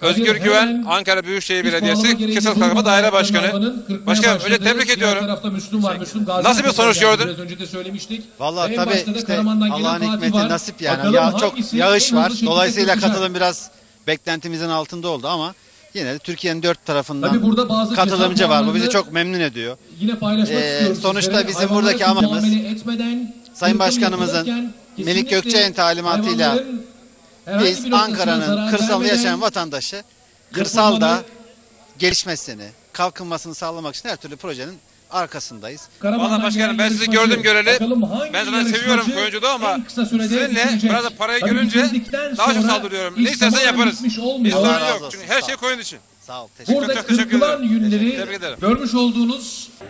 Özgür Güven, Ankara Büyükşehir Belediyesi Kesat Kalkınma Daire Başkanı. Başkanım önce tebrik ediyorum. Nasıl bir sonuç gördün? Biraz önce de söylemiştik. Vallahi tabii işte Allah'ın hikmeti nasip yani. Çok yağış var. Dolayısıyla katılım biraz beklentimizin altında oldu ama yine de Türkiye'nin dört tarafından katılımcı var. Bu bizi çok memnun ediyor. Yine paylaşmak istiyoruz. Sonuçta bizim buradaki amacımız Sayın Başkanımızın Melik Gökçe'nin talimatıyla biz Ankara'nın kırsalında yaşayan vatandaşı kırsalda gelişmesini, kalkınmasını sağlamak için her türlü projenin arkasındayız. Valla başkanım ben sizi gördüm göreli. Ben zaten seviyorum oyunculuğu ama sizinle biraz da parayı görünce daha çok saldırıyorum. Ne istersen yaparız. Hiç sorun yok. Çünkü her şey koyun için. Sağ ol. Teşekkür ederim. Burada kırpılan yünleri görmüş olduğunuz